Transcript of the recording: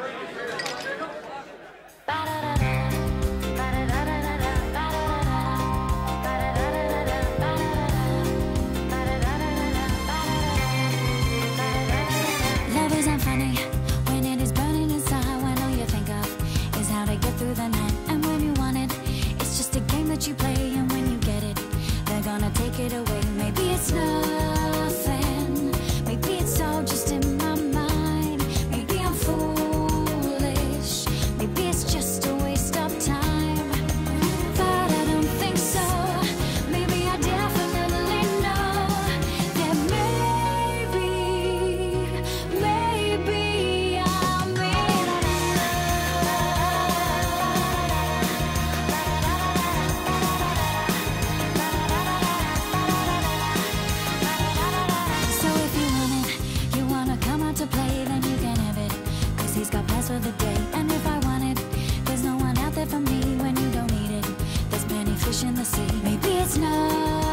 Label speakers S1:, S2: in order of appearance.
S1: Love isn't funny when it is burning inside. When all you think of is how to get through the night. And when you want it, it's just a game that you play. And when you get it, they're gonna take it away. Maybe it's nothing, maybe it's all just in my mind. Maybe I'm foolish, maybe it's just a waste of time. But I don't think so. Maybe I definitely know that maybe I'm in So if you want it, you wanna come out to play, then you can have it, 'cause he's got plans for the day. And if I want it, there's no one out there for me when you don't need it. There's plenty fish in the sea. Maybe it's not